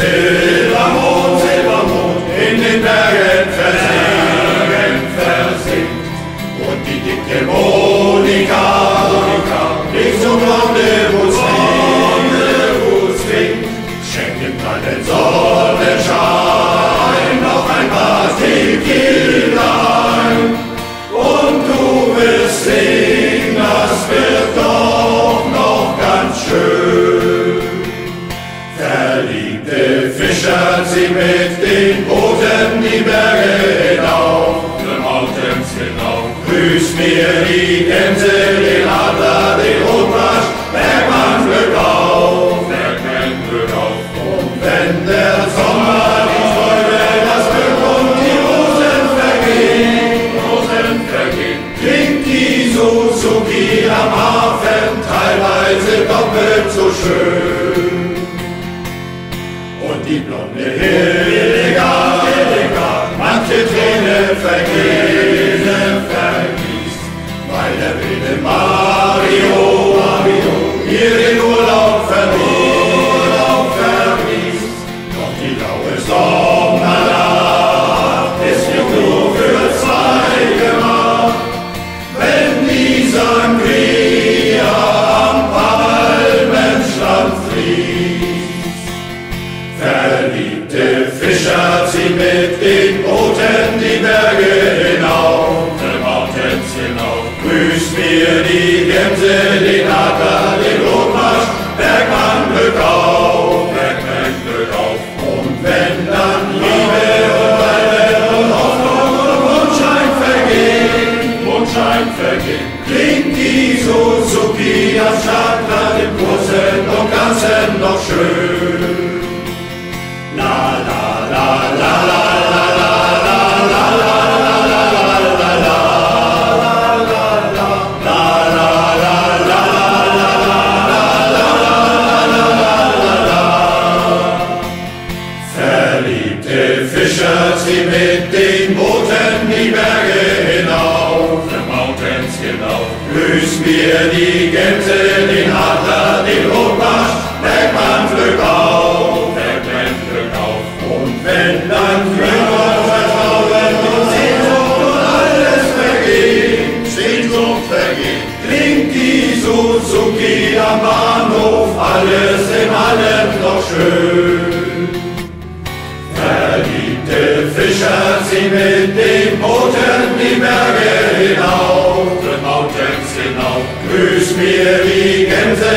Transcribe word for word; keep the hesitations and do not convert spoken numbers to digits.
Silbermond, Silbermond, in den Bergen versinkt, versinkt. Und die dicke Monika, Monika, liegt so blonde Wutz winkt, schenkt dem kalten Sonnenschein noch ein paar Tequila ein. Und du wirst sehen, das wird doch noch ganz schön. Verliebte Fischer ziehen mit den Booten die Berge hinauf, the mountains hinauf. Grüß mir die Gänse, den Adler, den Rotbarsch, Bergmann Glück auf, Bergmann Glück auf. Und wenn der Sommer die Freude, das Glück und die Rosen vergehen, Rosen vergehen, klingt die Suzuki am Hafen teilweise doppelt so schön. Und die blonde Hildegard, Hildegard, manche Träne vergießt, vergießt, weil der wilde Mario, Mario, ihr den Urlaub verließ, Urlaub verließ. Doch die laue Sommernacht ist nicht nur für zwei gemacht, wenn die Sangria am Palmenstrand fließt. Verliebte Fischer ziehen mit den Booten die Berge hinauf, the mountains hinauf. Grüß mir die Gänse, den Adler, den Rotmarsch, Bergmann Glück auf, Bergmann Glück auf. Und wenn dann Liebe und Weile und Hoffnung und Mondschein vergehen, Mondschein vergehen, klingt die Suzuki am Stadtland im Großen und Ganzen noch schön. La la la la la la la la la la la. Verliebte Fischer ziehen mit den Booten die Berge hinauf, the mountains hinauf. Grüß mir die Gänse, den Adler, den Rotbarsch, Bergmann Glück auf, Bergmann Glück auf. Und wenn dann Glück und Vertrauen und Sehnsucht und alles vergeht, Sehnsucht vergeht, klingt die Suzuki am Bahnhof alles in allem noch schön. Verliebte Fischer ziehen mit den Booten die Berge hinauf, the mountains hinauf. Grüß mir die Gänse,